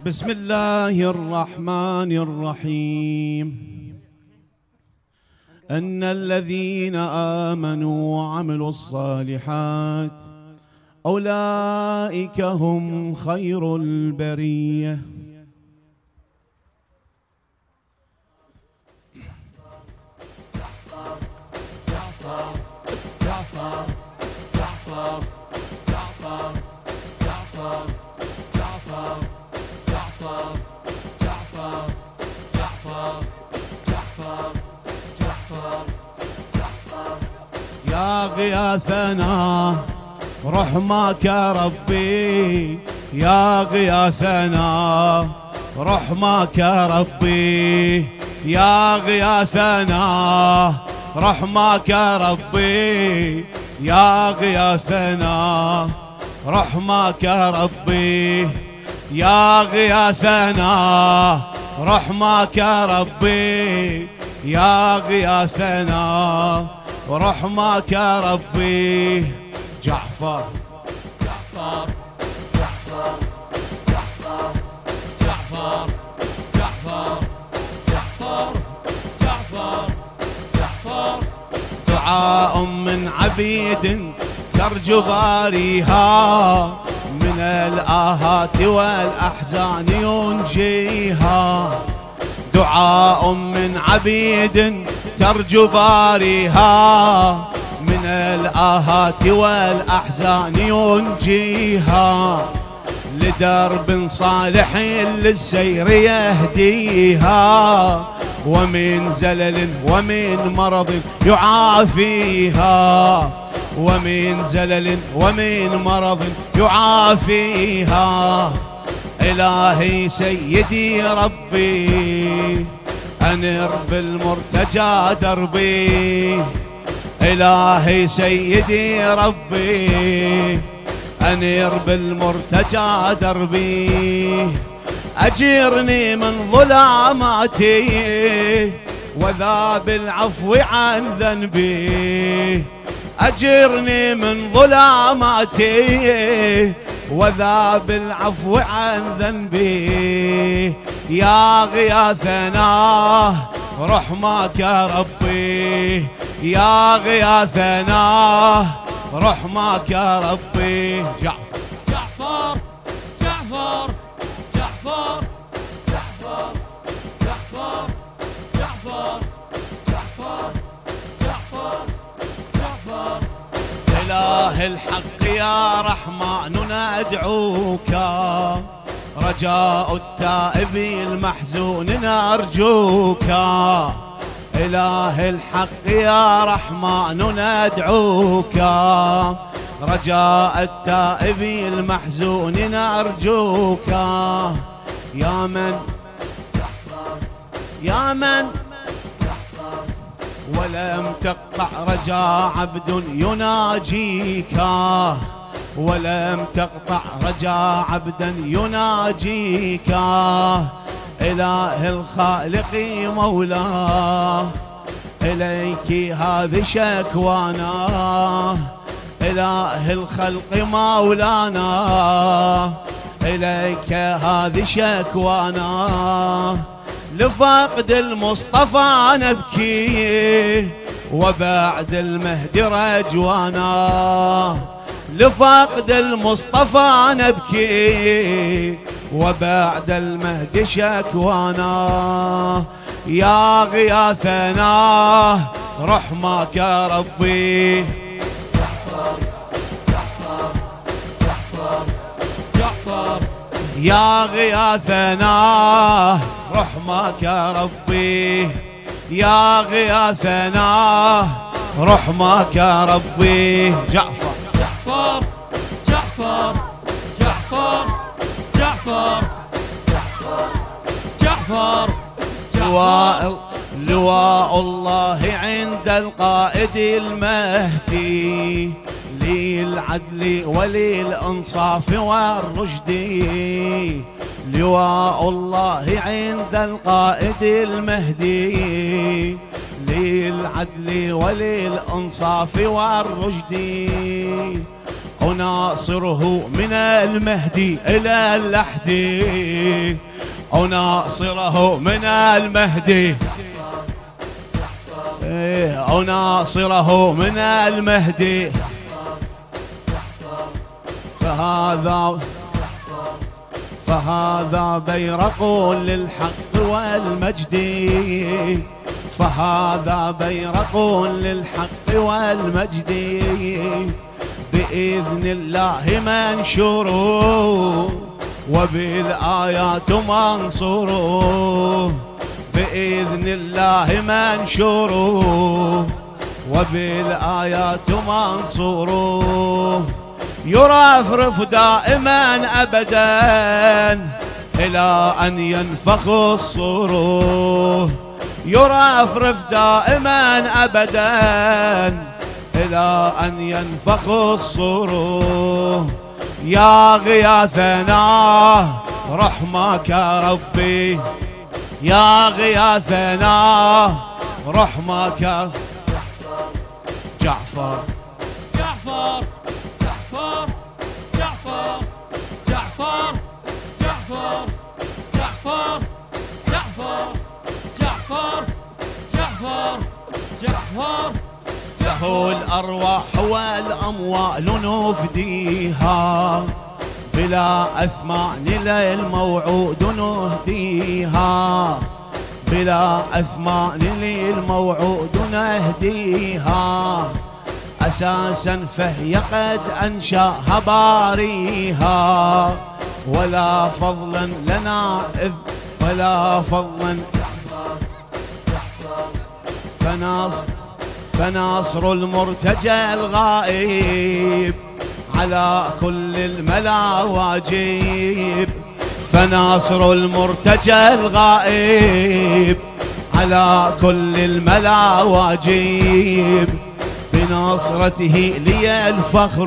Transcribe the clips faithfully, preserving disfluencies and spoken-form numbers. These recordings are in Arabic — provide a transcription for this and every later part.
بسم الله الرحمن الرحيم. أن الذين آمنوا وعملوا الصالحات أولئك هم خير البرية. يا غياثنا رحمك ربي، يا غياثنا رحمك ربي، يا غياثنا رحمك ربي، يا غياثنا رحمك ربي، يا غياثنا رحمك ربي، يا غياثنا رحمك ربي. جعفر جعفر جعفر جعفر جعفر جعفر جعفر جعفر جعفر دعاء من عبيد ترجو باريها، من الآهات والأحزان ينجيها. دعاء من عبيد ترجو باريها، من الآهات والأحزان ينجيها. لدرب صالح للسير يهديها، ومن زلل ومن مرض يعافيها، ومن زلل ومن مرض يعافيها. إلهي سيدي ربي أنر بالمرتجى دربي، إلهي سيدي ربي أنر بالمرتجى دربي. أجرني من ظلاماتي وذاب العفو عن ذنبي، أجرني من ظلاماتي وذاب العفو عن ذنبي. يا غياثنا رحمك ربي، يا غياثنا رحمك ربي. جعفر جعفر جعفر جعفر جعفر جعفر جعفر جعفر جعفر جعفر إله الحق يا رحمن ندعوك، رجاء التائب المحزون نرجوك. إله الحق يا رحمن ندعوك، رجاء التائب المحزون نرجوك. يا من يا من ولم تقطع رجاء عبد يناجيك، ولم تقطع رجاء عبدا يناجيك. إله الخالق مولاه إليك هذه شكوانا، إله الخلق مولانا إليك هذه شكوانا. لفقد المصطفى نبكي وبعد المهدي رجوانا، لفقد المصطفى نبكي وبعد المهدي شكوانا. يا غياثنا رحمك ربي. جعفر جعفر جعفر جعفر يا غياثنا رحمك ربي، يا غياثنا رحمك ربي. جعفر جعفر جعفر جعفر جعفر جعفر لواء لواء الله عند القائد المهدي، للعدل وللإنصاف والرشد. لواء الله عند القائد المهدي، للعدل وللإنصاف والرشد. وناصره من المهدي إلى اللحدي، وناصره من المهدي، وناصره من المهدي. فهذا فهذا بيرق للحق والمجد، فهذا بيرق للحق والمجد، بإذن الله منشور وبالآيات منصور، بإذن الله منشور وبالآيات منصور. يرفرف دائما أبدا إلى أن ينفخ الصور، يرفرف دائما أبدا إلى أن ينفخ الصور. يا غياثنا رحمك ربي، يا غياثنا رحمك. جعفر جعفر جعفر جعفر جعفر جعفر جعفر جعفر جعفر جعفر جعفر. له الأرواح والأموال نفديها، بلا أثمان للموعود نهديها، بلا أثمان للموعود نهديها. أساسا فهي قد أنشاها باريها، ولا فضلا لنا إذ ولا فضلا. فناصر فناصر المرتجى الغائب على كل الملا واجب، فناصر المرتجى الغائب على كل الملا واجب. بنصرته لي الفخر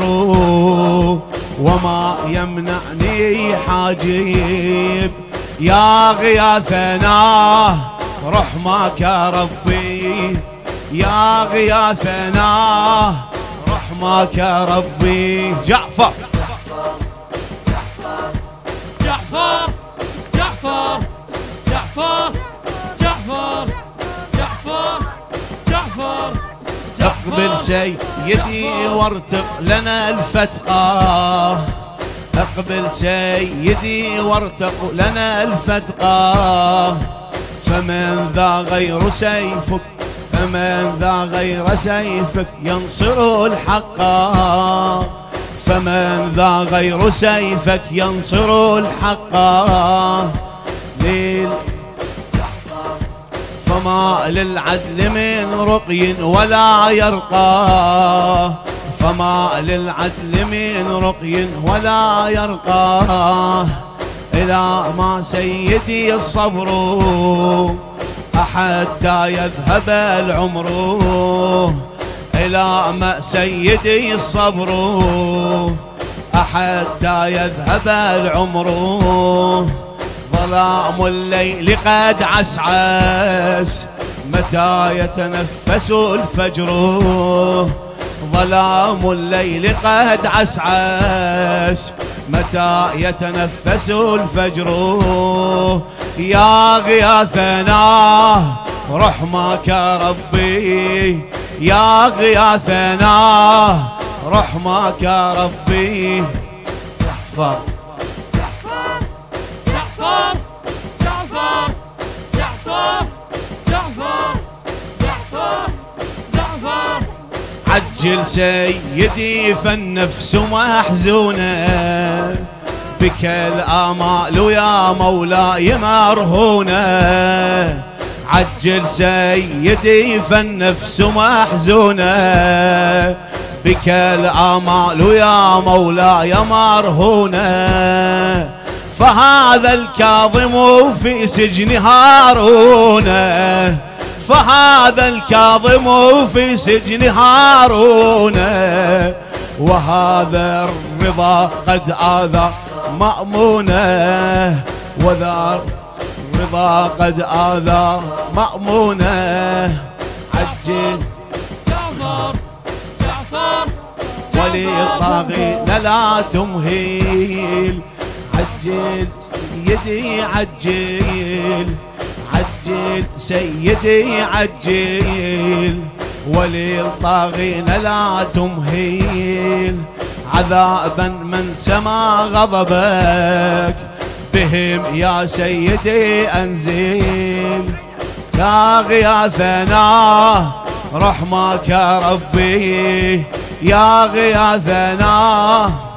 وما يمنعني حاجب. يا غياثنا رحمك ربي، يا غياثنا رحمك ربي. جعفر جعفر جعفر جعفر جعفر جعفر جعفر. اقبل سيدي وارتق لنا الفتقة، اقبل سيدي وارتق لنا الفتقة. فمن ذا غير سيفك، فمن ذا غير سيفك ينصر الحق، فمن ذا غير سيفك ينصر الحق. ليل فما للعدل من رقي ولا يرقى، فما للعدل من رقي ولا يرقى. إلى ما سيدي الصبر حتى يذهب العمر، إلى ما سيدي الصبر حتى يذهب العمر. ظلام الليل قد عسعس متى يتنفس الفجر، ظلام الليل قد عسعس متى يتنفس الفجر. يا غياثنا رحمك ربي، يا غياثنا رحمك ربي. جعفر جعفر جعفر جعفر جعفر جعفر جعفر. عجل سيدي فالنفس محزونة، بك الآمال يا مولاي مرهونة. عجل سيدي فالنفس محزونة، بك الآمال يا مولاي مرهونة. فهذا الكاظم في سجن هارون، فهذا الكاظم في سجن هارون. وهذا الرضا قد آذى مأمونة، وذا الرضا قد آذى مأمونة. عجل جعفر جعفر ولي الطاغين لا تمهيل. عجل سيدي عجل، عجل سيدي عجل، ولي الطاغين لا تمهيل. عذابا من سما غضبك بهم يا سيدي أنزل. يا غياثنا رحمك يا ربي، يا غياثنا